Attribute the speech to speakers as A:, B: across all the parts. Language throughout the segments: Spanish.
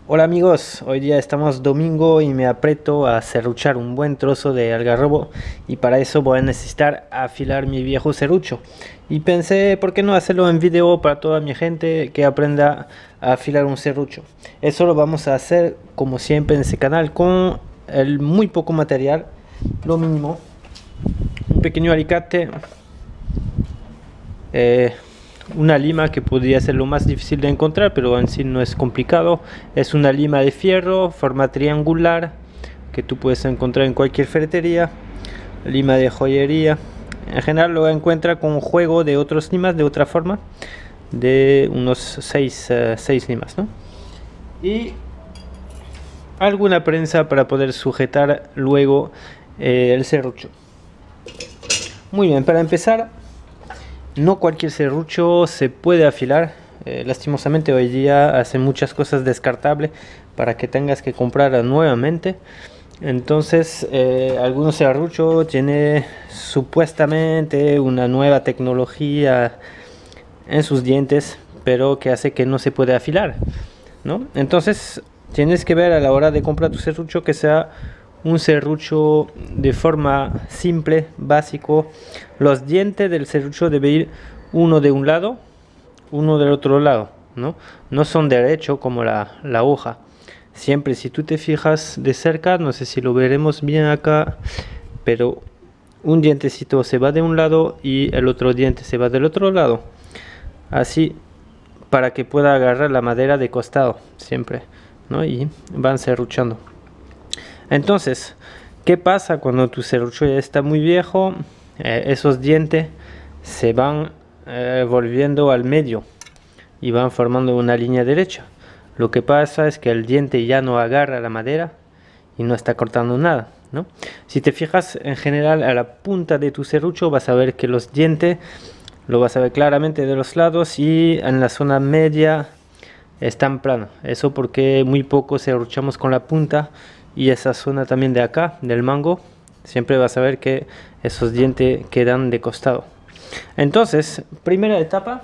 A: Hola amigos, hoy día estamos domingo y me aprieto a serruchar un buen trozo de algarrobo y para eso voy a necesitar afilar mi viejo serrucho y pensé por qué no hacerlo en video para toda mi gente que aprenda a afilar un serrucho. Eso lo vamos a hacer como siempre en este canal con el muy poco material, lo mínimo, un pequeño alicate, una lima que podría ser lo más difícil de encontrar, pero en sí no es complicado. Es una lima de fierro, forma triangular, que tú puedes encontrar en cualquier ferretería. Lima de joyería. En general lo encuentra con juego de otras limas de otra forma, de unos 6 limas, ¿no? Y alguna prensa para poder sujetar luego el serrucho. Muy bien, para empezar, no cualquier serrucho se puede afilar. Lastimosamente hoy día hacen muchas cosas descartables para que tengas que comprar nuevamente. Entonces algunos serruchos tienen supuestamente una nueva tecnología en sus dientes, pero que hace que no se puede afilar, ¿no? Entonces tienes que ver a la hora de comprar tu serrucho que sea un serrucho de forma simple, básico. Los dientes del serrucho deben ir uno de un lado, uno del otro lado, ¿no? No son derechos como la hoja. Siempre, si tú te fijas de cerca, no sé si lo veremos bien acá, pero un dientecito se va de un lado y el otro diente se va del otro lado. Así, para que pueda agarrar la madera de costado, siempre, ¿no? Y van serruchando. Entonces, ¿qué pasa cuando tu serrucho ya está muy viejo? Esos dientes se van volviendo al medio y van formando una línea derecha. Lo que pasa es que el diente ya no agarra la madera y no está cortando nada, ¿no? Si te fijas en general a la punta de tu serrucho, vas a ver que los dientes lo vas a ver claramente de los lados y en la zona media están planos. Eso porque muy poco serruchamos con la punta. Y esa zona también de acá, del mango, siempre vas a ver que esos dientes quedan de costado. Entonces, primera etapa,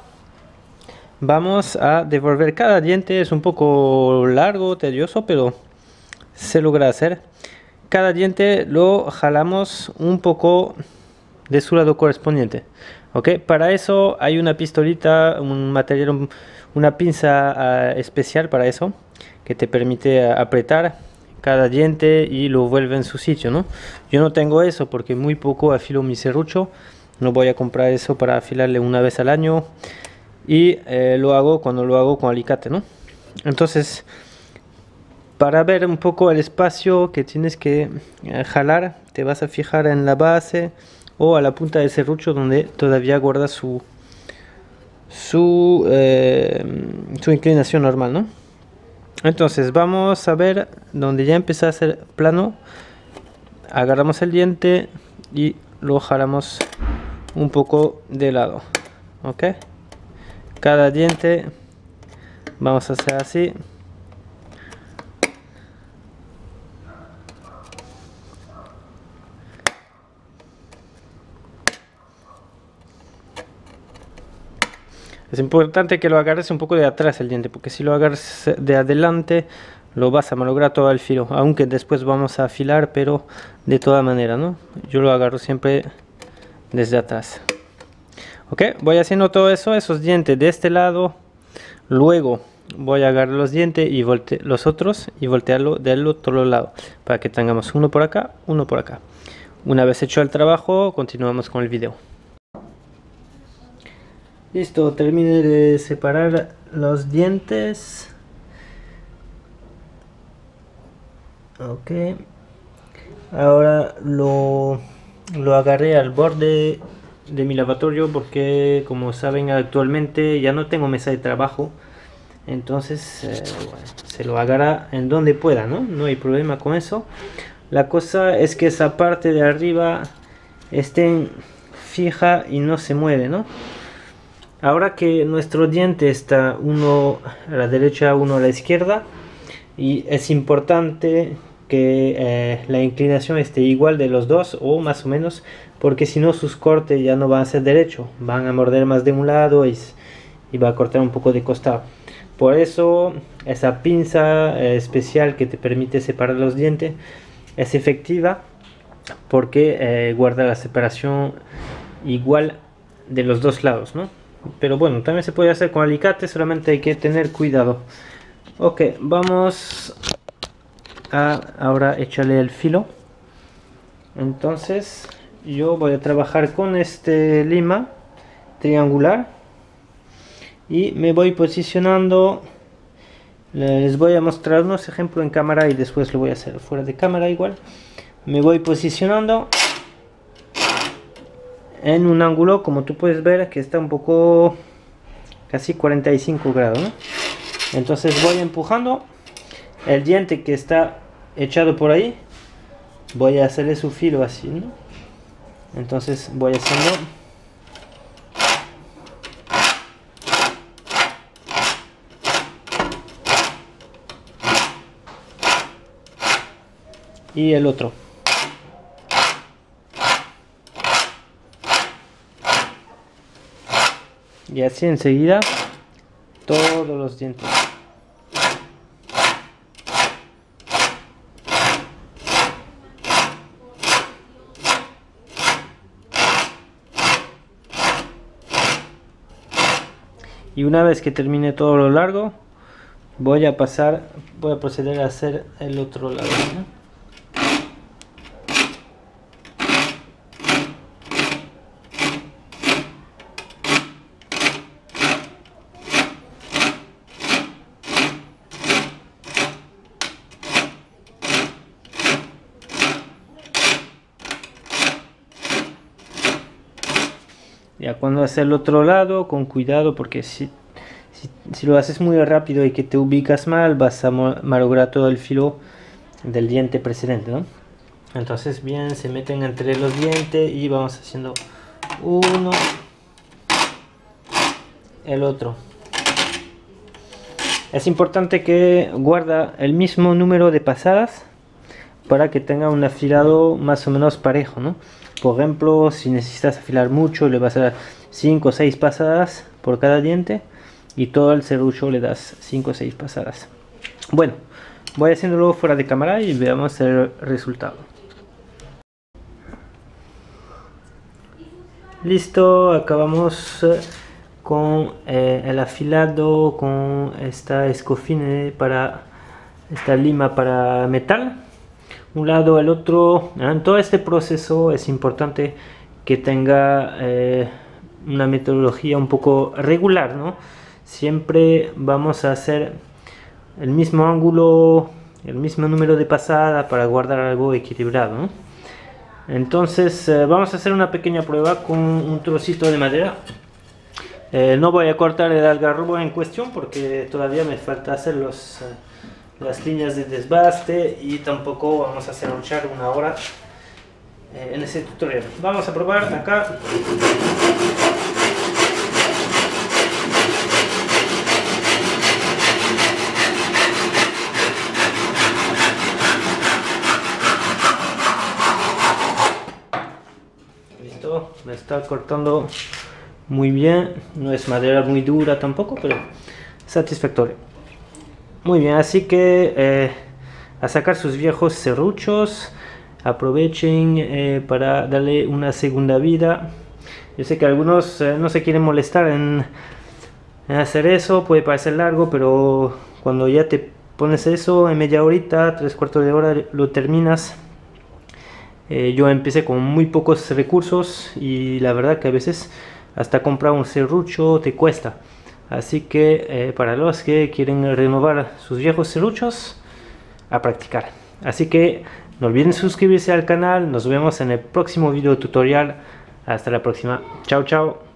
A: vamos a devolver cada diente. Es un poco largo, tedioso, pero se logra hacer. Cada diente lo jalamos un poco de su lado correspondiente. ¿Ok? Para eso hay una pistolita, un material, una pinza especial para eso, que te permite apretar cada diente y lo vuelve en su sitio, ¿no? Yo no tengo eso porque muy poco afilo mi serrucho. No voy a comprar eso para afilarle una vez al año y lo hago cuando lo hago con alicate, ¿no? Entonces, para ver un poco el espacio que tienes que jalar, te vas a fijar en la base o a la punta del serrucho donde todavía guarda su inclinación normal, ¿no? Entonces vamos a ver donde ya empieza a ser plano. Agarramos el diente y lo jalamos un poco de lado. Ok, cada diente vamos a hacer así. Es importante que lo agarres un poco de atrás el diente, porque si lo agarras de adelante lo vas a malograr todo el filo, aunque después vamos a afilar, pero de toda manera, ¿no? Yo lo agarro siempre desde atrás. Ok, voy haciendo todo eso, esos dientes de este lado, luego voy a agarrar los dientes y los otros y voltearlo del otro lado, para que tengamos uno por acá, uno por acá. Una vez hecho el trabajo, continuamos con el video. Listo, terminé de separar los dientes. Ok, ahora lo agarré al borde de mi lavatorio porque, como saben, actualmente ya no tengo mesa de trabajo. Entonces bueno, se lo agarra en donde pueda, ¿no? No hay problema con eso. La cosa es que esa parte de arriba esté fija y no se mueve, ¿no? Ahora que nuestro diente está uno a la derecha, uno a la izquierda, y es importante que la inclinación esté igual de los dos o más o menos, porque si no sus cortes ya no van a ser derechos, van a morder más de un lado y va a cortar un poco de costado. Por eso esa pinza especial que te permite separar los dientes es efectiva, porque guarda la separación igual de los dos lados, ¿no? Pero bueno, también se puede hacer con alicate, solamente hay que tener cuidado. Ok, vamos a ahora echarle el filo. Entonces yo voy a trabajar con este lima triangular y me voy posicionando. Les voy a mostrar unos ejemplos en cámara y después lo voy a hacer fuera de cámara igual. Me voy posicionando en un ángulo, como tú puedes ver, que está un poco casi 45 grados, ¿no? Entonces voy empujando el diente que está echado por ahí, voy a hacerle su filo así, ¿no? Entonces voy haciendo y el otro. Y así enseguida todos los dientes. Y una vez que termine todo lo largo, voy a proceder a hacer el otro lado, ¿no? Ya cuando haces el otro lado, con cuidado, porque si lo haces muy rápido y que te ubicas mal, vas a malograr todo el filo del diente precedente, ¿no? Entonces bien, se meten entre los dientes y vamos haciendo uno, el otro. Es importante que guarda el mismo número de pasadas para que tenga un afilado más o menos parejo, ¿no? Por ejemplo, si necesitas afilar mucho, le vas a dar 5 o 6 pasadas por cada diente, y todo el serrucho le das 5 o 6 pasadas. Bueno, voy haciéndolo fuera de cámara y veamos el resultado. Listo, acabamos con el afilado, con esta escofine para esta lima para metal. Un lado al otro. En todo este proceso es importante que tenga una metodología un poco regular, ¿no? Siempre vamos a hacer el mismo ángulo, el mismo número de pasada para guardar algo equilibrado, ¿no? Entonces vamos a hacer una pequeña prueba con un trocito de madera. No voy a cortar el algarrobo en cuestión porque todavía me falta hacer las líneas de desbaste, y tampoco vamos a serruchar una hora en ese tutorial. Vamos a probar acá. Listo, me está cortando muy bien, no es madera muy dura tampoco, pero satisfactorio. Muy bien, así que a sacar sus viejos serruchos, aprovechen para darle una segunda vida. Yo sé que algunos no se quieren molestar en hacer eso, puede parecer largo, pero cuando ya te pones eso en media horita, 3/4 de hora lo terminas. Yo empecé con muy pocos recursos y la verdad que a veces hasta comprar un serrucho te cuesta. Así que para los que quieren renovar sus viejos serruchos, a practicar. Así que no olviden suscribirse al canal. Nos vemos en el próximo video tutorial. Hasta la próxima. Chao, chao.